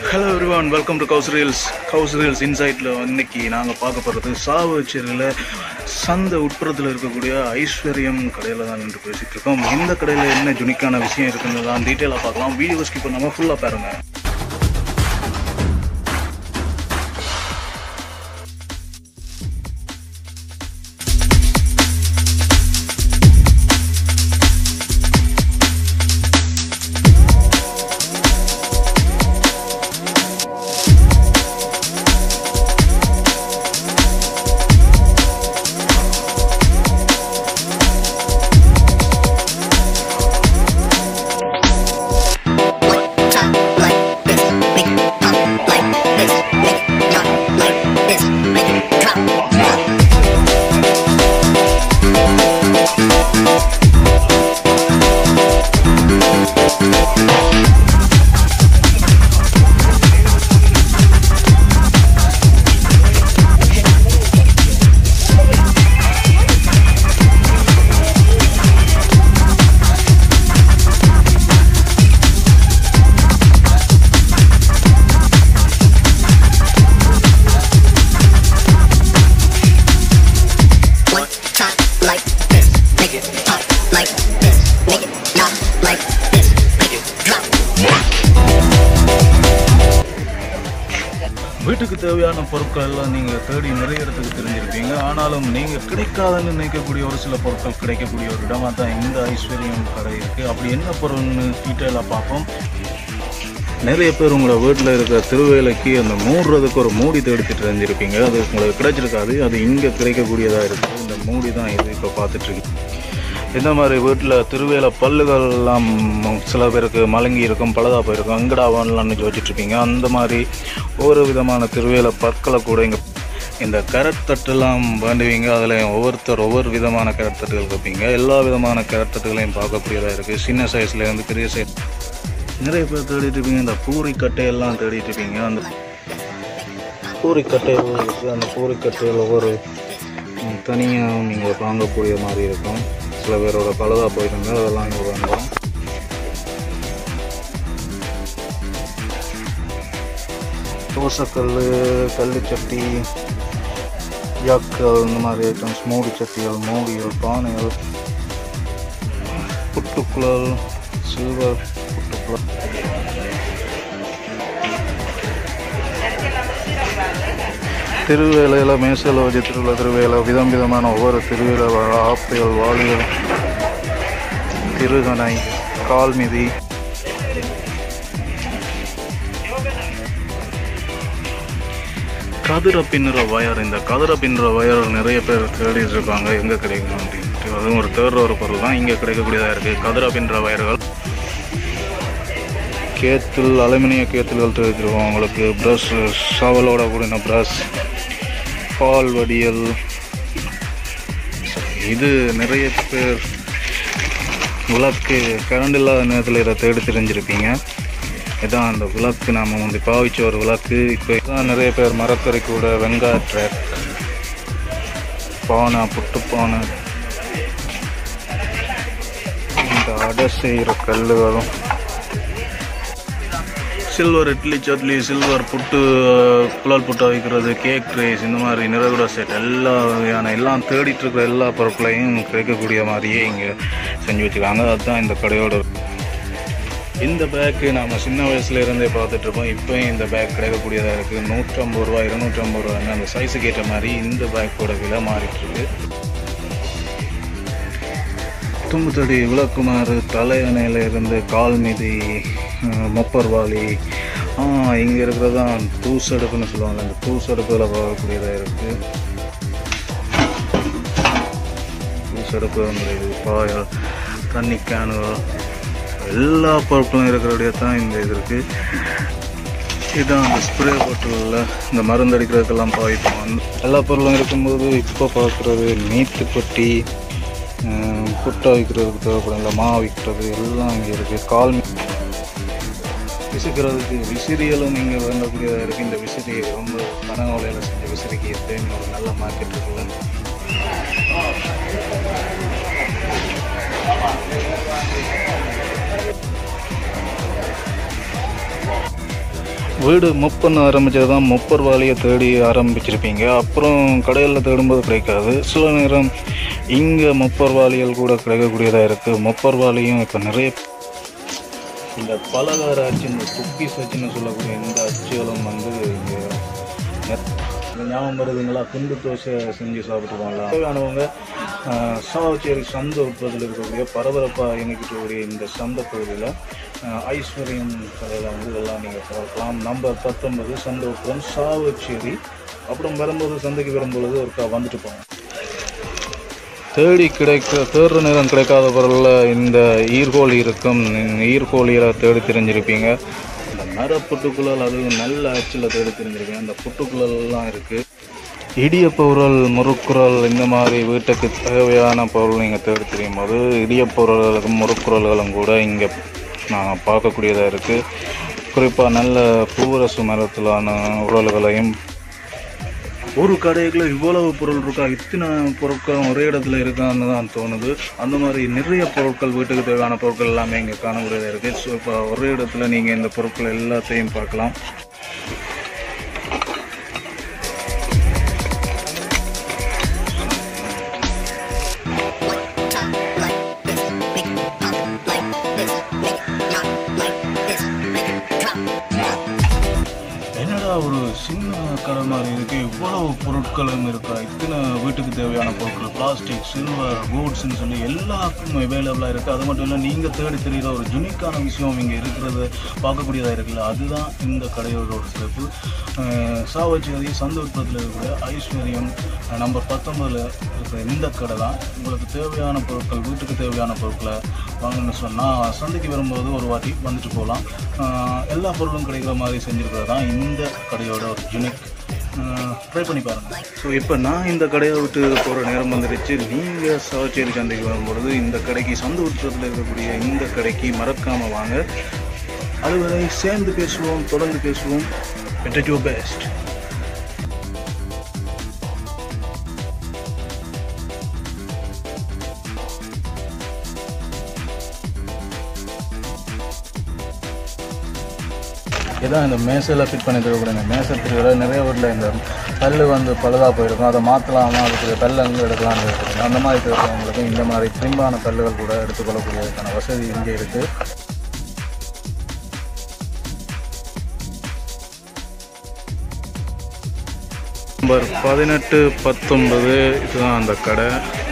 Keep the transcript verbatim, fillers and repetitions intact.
Hello everyone, welcome to Cows Reels. Cows Reels Insight. இன்னைக்கு நாங்கள் பார்க்க போகிறது சாவச்சேரியில் சந்தை உட்புறத்தில் இருக்கக்கூடிய ஐஸ்வர்யம் கடையில் தான் நின்று பேசிகிட்டு இருக்கோம். இந்த கடையில் என்ன யுனிக்கான விஷயம் இருக்குன்னு தான் டீட்டெயிலாக பார்க்கலாம். வீடியோ ஸ்கிப் பண்ணாமல் ஃபுல்லாக பாருங்கள். வீட்டுக்கு தேவையான பொருட்கள் எல்லாம் நீங்கள் தேடி நிறைய இடத்துக்கு தெரிஞ்சிருப்பீங்க. ஆனாலும் நீங்கள் கிடைக்காதுன்னு நினைக்கக்கூடிய ஒரு சில பொருட்கள் கிடைக்கக்கூடிய ஒரு இடமாக தான் இந்த ஐஸ்வர்யம் கடை இருக்குது. அப்படி என்ன பொருள்னு டீட்டெயிலாக பார்ப்போம். நிறைய பேர் உங்களை வீட்டில் இருக்கிற திருவேலைக்கு அந்த மூடுறதுக்கு ஒரு மூடி தேடிட்டு தெரிஞ்சிருப்பீங்க. அது உங்களுக்கு கிடைச்சிருக்காது. அது இங்கே கிடைக்கக்கூடியதாக இருக்குது. இந்த மூடி தான் இது இப்போ பார்த்துட்ருக்கு. இந்த மாதிரி வீட்டில் திருவேலை பல்லுகள் எல்லாம் சில பேருக்கு மலங்கி இருக்கும், பழுதா போயிருக்கும், அங்கடா வாங்கலாம்னு யோசிச்சுட்ருப்பீங்க. அந்த மாதிரி ஒவ்வொரு விதமான திருவேலை பற்களை கூட இங்கே இந்த கேரட் தட்டுலாம் வேண்டுவீங்க. அதில் ஒவ்வொருத்தர் ஒவ்வொரு விதமான கேரட் தட்டுகள் வைப்பீங்க. எல்லா விதமான கேரட் தட்டுகளையும் பார்க்கக்கூடியதாக இருக்குது. சின்ன சைஸ்லேருந்து பெரிய சைஸ் நிறைய பேர் தேடிட்டு இருப்பீங்க. இந்த பூரிக்கட்டையெல்லாம் தேடிட்டு இருப்பீங்க. அந்த பூரிக்கட்டைகள் இருக்குது. அந்த பூரிக்கட்டைகள் ஒவ்வொரு தனியாக நீங்கள் வாங்கக்கூடிய மாதிரி இருக்கும். சில பேரோட பழுதா போயிருங்க, அதெல்லாம் இங்கே வாங்குவோம். தோசைக்கல், கல்லுச்சட்டி, ஜாக்கள், இந்த மாதிரி ஐட்டம்ஸ், மூடி சட்டிகள், மூடிகள், பானைகள், புட்டுக்குழல், சில்வர் புட்டுக்குழல், திருவேலையில் மேசையில் வச்சு திருவிழா திருவேலை விதம் விதமான ஒவ்வொரு திருவேலை ஆப்பைகள், வாளிகள், திருகணை, கால்மிதி, கதிரை பின்னுற வயர். இந்த கதிரை பின்னுற வயர் நிறைய பேர் தேடிட்டு இருக்காங்க, எங்கே கிடைக்கும் அப்படின்ட்டு. அதுவும் ஒரு தேடுற ஒரு பொருள் தான் இங்கே கிடைக்கக்கூடியதாக இருக்குது. கதிரை பின்னுற வயர்கள், கேத்தில், அலுமினிய கேத்துகள் தேடிச்சிருக்கோம். உங்களுக்கு ப்ரஷ், சவலோட கூடின ப்ரஷ், பால் வடியல். இது நிறைய பேர் விளக்கு கரண்ட் இல்லாத நேரத்தில் இதை தேடி தெரிஞ்சிருப்பீங்க. இதான் அந்த விளக்கு, நாம் வந்து பாவிச்ச ஒரு விளக்கு. இப்போ இதான் நிறைய பேர் மரக்கறி கூட, வெங்காய ட்ராக், பானை, புட்டு பானை, இந்த அடை செய்கிற கல்லுகளும், சில்வர் இட்லி சட்லி, சில்வர் புட்டு, புலால் புட்டா வைக்கிறது, கேக் ட்ரேஸ், இந்த மாதிரி நிறைவுட செட், எல்லா வகையான எல்லாம் தேடிட்டு இருக்கிற எல்லா பொருட்களையும் கிடைக்கக்கூடிய மாதிரியே இங்கே செஞ்சு வச்சுருக்காங்க. அதுதான் இந்த கடையோட. இந்த பேக்கு நாம் சின்ன வயசுல இருந்தே பார்த்துட்ருப்போம். இப்போயும் இந்த பேக் கிடைக்கக்கூடியதாக இருக்குது. நூற்றம்பது ரூபா, இருநூற்றம்பது ரூபான்னு அந்த சைஸுக்கு ஏற்ற மாதிரி இந்த பேக்கோட விலை மாறிட்டுருக்கு. தும்புத்தடி, விளக்குமாறு, தலையணையில் இருந்து கால்மிதி, மொப்பர்வாளி, இங்கே இருக்கிறது தான் தூசடுப்புன்னு சொல்லுவாங்க. அந்த தூசடுப்பில் பார்க்கக்கூடியதாக இருக்குது. தூசடுப்பு வந்து பாயல், தண்ணி கேனுகள், எல்லா பொருட்களும் இருக்கிறபடியே தான் இந்த இது இருக்குது. இதுதான் அந்த ஸ்ப்ரே பாட்டிலில் இந்த மருந்து அடிக்கிறதுக்கெல்லாம் பாய்ப்போம். எல்லா பொருளும் இருக்கும்போது இப்போ பார்க்குறது நீத்து பொட்டி, புட்டை வைக்கிறதுக்கு தேவைப்படும், இல்லை மா வைக்கிறது எல்லாம் இங்கே இருக்குது. கால் விசிக்கிறதுக்கு விசிறியலும் இங்கே வேண்டக்கூடியதாக இருக்குது. இந்த விசிறி ரொம்ப கனகோலையில் செஞ்ச விசிறிக்கு எப்பயும் ஒரு நல்ல மார்க்கெட் இருக்குல்ல. வீடு முப் பண்ண ஆரம்பித்தது தான் முப்பர் வாலியை தேடி ஆரம்பிச்சிருப்பீங்க. அப்புறம் கடையில் தேடும்போது கிடைக்காது. சில நேரம் இங்கே முப்பர் வாலிகள் கூட கிடைக்கக்கூடியதாக இருக்குது. முப்பர் வாலியும் இப்போ நிறைய இந்த பலகார அச்சு, இந்த குக்கீஸ் அச்சுன்னு சொல்லக்கூடிய இந்த அச்சுகளும் வந்து இங்கே ஞாபகம் வருதுங்களா? குண்டு தோசை செஞ்சு சாப்பிட்டுருவாங்களா? தேவையானவங்க சாவச்சேரி சந்தை உட்பதில் இருக்கக்கூடிய பரபரப்பாக இணைக்கக்கூடிய இந்த சந்தை பகுதியில் ஐஸ்வர்யம் கடையில் வந்து இதெல்லாம் நீங்கள் பார்க்கலாம். நம்பர் பத்தொன்பது சந்தை உட்பதம் சாவச்சேரி. அப்புறம் வரும்போது சந்தைக்கு வரும்பொழுது ஒருக்கா வந்துட்டு போங்க. தேடி கிடைக்க தேடுற நேரம் கிடைக்காத பொருளில் இந்த ஈர்கோழி இருக்கும். ஈர்கோழியில் தேடி தெரிஞ்சிருப்பீங்க. இந்த மர புட்டுக்குழல், அதுவும் நல்ல அச்சில் தேடி தெரிஞ்சிருப்பீங்க. அந்த புட்டுக்குழல்லாம் இருக்குது. இடியப்ப உரல், முறுக்குரல், இந்த மாதிரி வீட்டுக்கு தேவையான பொருள் நீங்கள் தேடி தெரியும் போது இடியப்ப உரல்களுக்கும் முறுக்குரல்களும் கூட இங்கே நான் பார்க்கக்கூடியதாக இருக்குது. குறிப்பாக நல்ல பூவரசு மரத்திலான உரல்களையும். ஒரு கடைக்குள்ள இவ்வளவு பொருள் இருக்கா, இத்தனை பொருட்கள் ஒரே இடத்துல இருக்கான்னு தான் தோணுது. அந்த மாதிரி நிறைய பொருட்கள், வீட்டுக்கு தேவையான பொருட்கள் எல்லாமே இங்கே காணக்கூடியதாக இருக்குது. ஸோ இப்போ ஒரே இடத்துல நீங்கள் இந்த பொருட்கள் எல்லாத்தையும் பார்க்கலாம். ஒரு சின்ன கடை மாதிரி இருக்குது. இவ்வளவு பொருட்களும் இருக்கா, இத்தனை வீட்டுக்கு தேவையான பொருட்கள், பிளாஸ்டிக், சில்வர், கூட்ஸ்ன்னு சொல்லி எல்லாருக்கும் அவைலபிளாக இருக்குது. அது மட்டும் இல்லை, நீங்கள் தேடி தெரிகிற ஒரு யூனிக்கான விஷயம் இங்கே இருக்கிறது பார்க்கக்கூடியதாக இருக்குல்ல, அதுதான் இந்த கடையோட ஒரு சிறப்பு. சாவச்சேரி சந்தை உற்பத்தியில் இருக்கக்கூடிய ஐஸ்வர்யம் நம்பர் பத்தொன்பதில் இருக்கிற இந்த கடை தான். உங்களுக்கு தேவையான பொருட்கள், வீட்டுக்கு தேவையான பொருட்களை வாங்கணும்னு சொன்னால் சந்தைக்கு வரும்போது ஒரு வாட்டி வந்துட்டு போகலாம். எல்லா பொருளும் கிடைக்கிற மாதிரி செஞ்சுருக்கிறது தான் இந்த கடையோட ஒரு யூனிக். ட்ரை பண்ணி பாருங்கள். ஸோ இப்போ நான் இந்த கடையை விட்டு போகிற நேரம் வந்துடுச்சு. நீங்கள் சாவச்சேரி சந்தைக்கு வரும்பொழுது இந்த கடைக்கு, சந்தை உற்பத்தியில் இருக்கக்கூடிய இந்த கடைக்கு மறக்காமல் வாங்க. அதுவரை சேர்ந்து பேசுவோம், தொடர்ந்து பேசுவோம். Better do your best. இதான் இந்த மேசையில் ஃபிட் பண்ணி தரக்கூடிய இந்த மேசை திருவிழா. நிறைய ஊரில் இந்த கல் வந்து பழுதாக போயிருக்கும், அதை மாற்றலாமா, அதுக்கு கல் அங்கே எடுக்கலாம்னு இருக்குது. அந்த மாதிரி இருக்கிறவங்களுக்கு இந்த மாதிரி திரும்பான கல்லுகள் கூட எடுத்துக்கொள்ளக்கூடியதுக்கான வசதி இங்கே இருக்குது. நம்பர் பதினெட்டு பத்தொன்பது இதுதான் அந்த கடை.